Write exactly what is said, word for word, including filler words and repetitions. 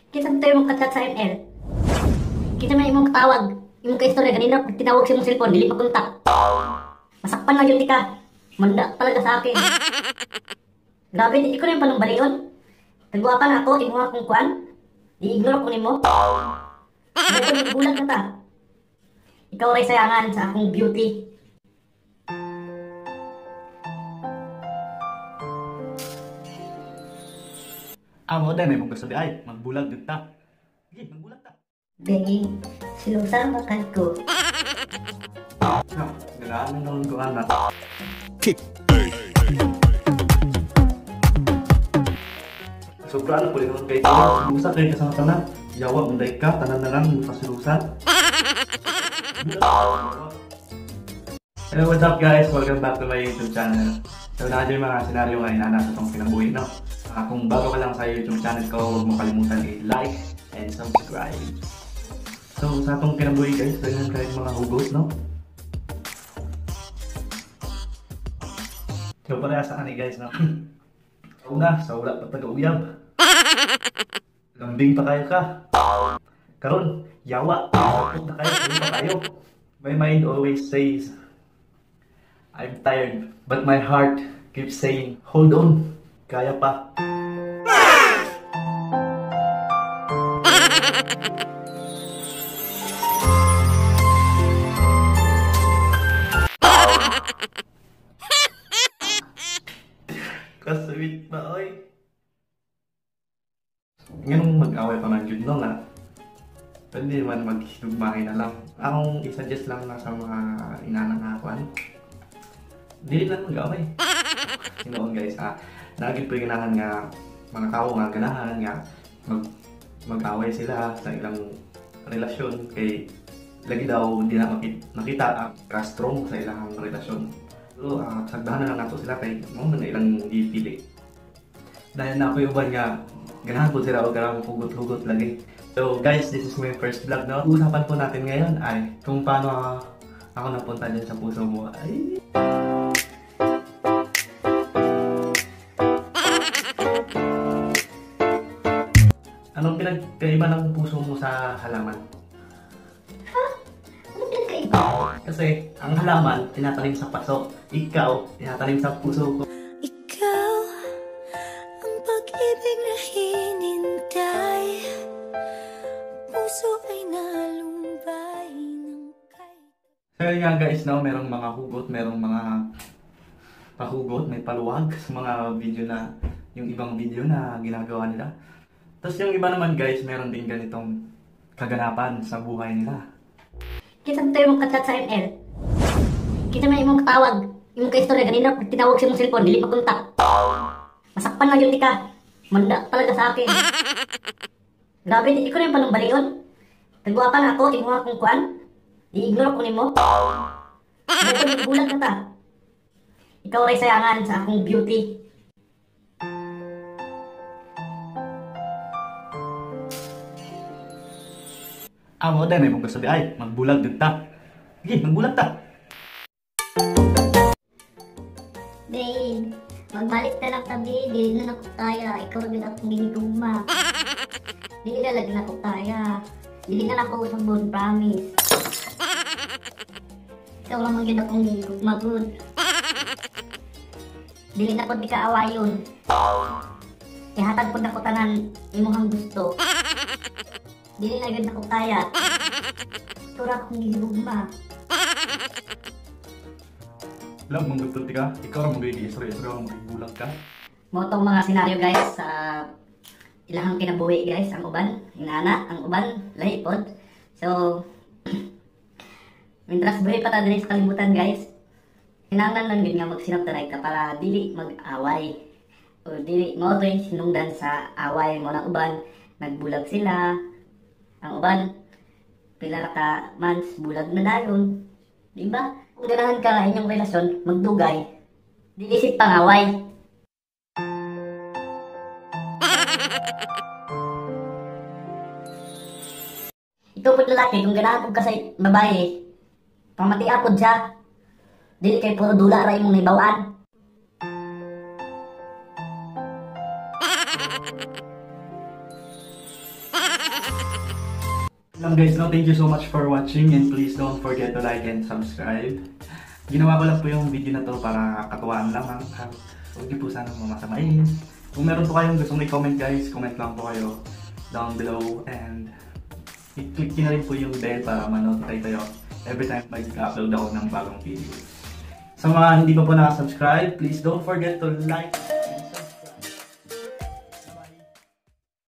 Kita tayo mong katat sa M L. Kita may imong katawag. Imong ka-istorya ganina pag tinawag sa imong cellphone, dili makontak. Masakpan na yun di ka. Manda talaga sa akin. Grabe, di ko na yung panumbalion. Nagwa ka na ako, imuha akong kuan. I-ignore ko nimo. Ito, nagbulag na ta. Ikaw ay sayangan sa akong beauty. Amo dahil may mong kasabi ay, magbulag din ta. Sige, magbulag ta. Bengi, sinusan makan ko. No, galaan na naman ko anak. Kick. Sobra na po rin naman kayo. Sinusan kayo kasama tanan. Yawa, munday ka, tanan na lang, masinusan. Hello, what's up guys? Welcome back to my YouTube channel. So, nakadyo yung mga senaryo ngayon na nasa itong kinabuhi, no? Uh, kung bago ka lang sa YouTube channel ko, huwag mo kalimutan i-like and subscribe. So, sa itong kinabuhi guys, ganyan kahit mga hugot, no? So, pareha sa ani guys, no? Una, sa wala pa taga-uyab. Lambing pa kayo ka. Karon, yawa. Kapot na kayo, kayo pa kayo. My mind always says, I'm tired, but my heart keeps saying, hold on, kaya pa. Kasweet ba, oy? Ngayon mag-away pa man yun, no, nga. Pwede naman mag-hidugmahin na lang. Akong i-suggest lang na sa mga inanangakuan. Dili lang mag-away. Sinoon guys, ah, naging po yung ganahan nga, mga tao nga ganahan nga, mag, mag-away sila sa ilang relasyon. Kay, lagi daw hindi na makita, nakita uh, ka-strong sa ilang relasyon. So, uh, sagdahan na lang nato sila kay mo na ilang ipili. Dahil na ako yung uban nga, ganahan po sila o ganahan po hugot-hugot lagi. So guys, this is my first vlog, no? Usapan po natin ngayon ay kung paano uh, ako napunta dyan sa puso mo. Ay. Anong pinagkaiba ng puso mo sa halaman? Ha? Ano pinagkaiba? Kasi ang halaman, tinatanim sa paso. Ikaw, tinatanim sa puso ko. Ikaw, ang pag-ibig na hinintay. Puso ay nalumbay ng kay... So yun nga guys, no? Merong mga hugot, merong mga pahugot, may paluwag sa mga video na, yung ibang video na ginagawa nila. Tapos yung iba naman guys, meron din ganitong kaganapan sa buhay nila. Kita tayo mong katat sa M L. Kita may imong katawag. Imong ka-istorya ganina pag tinawag sa imong cellphone, dili makontak. Masakpan na yun di ka. Manda talaga sa akin. Grabe, di ko na yung panumbalion. Nagwa ka na ako, imuha akong kuan. I-ignore ko nimo. Ito, nagbulag na ta. Ikaw ay sayangan sa akong beauty. Amo dahil may mong kasabi ay, magbulag din ta. Sige, magbulag ta. Babe, magbalik na lang tabi. Dili na ako kaya. Ikaw rin akong giniguma. Dili na lagi na ako kaya. Dili na lang ako sa buon, promise. Ikaw lang magiging akong giniguma, good. Dili na po di kaawayon. Ihatag po na ko tanan imuhang gusto. Dili na agad ako kaya. Ikaw lang akong giniguma. Alam, mong gusto ka, ikaw lang magiging istorya, ikaw lang magiging ka. Mo tong mga senaryo guys sa ilahang kinabuhi guys, ang uban, inana, ang uban, lahipod. So, mientras buhay pa ta din sa kalibutan guys, kinahanglan lang yun nga magsinabtaray ka para dili mag-away. O dili mo ito yung sinungdan sa away mo ng uban, nagbulag sila. Ang uban, pila ka months, bulag na dayon. Diba? Kung ganahan ka inyong relasyon, magdugay, dili isip pangaway. Ikaw po't lalaki, kung ganahan ka sa babae, pamatiapod siya. Dili kay puro dula ra imong nibawaan. Alam guys, no, thank you so much for watching and please don't forget to like and subscribe. Ginawa ko lang po yung video na to para katuwaan lamang. Huwag niyo po sana mamasamain. Kung meron po kayong gustong i-comment guys, comment lang po kayo down below and i-click nyo na rin po yung bell para ma-notify kayo every time mag-upload ako ng bagong video. Sa mga hindi pa po nakasubscribe, please don't forget to like,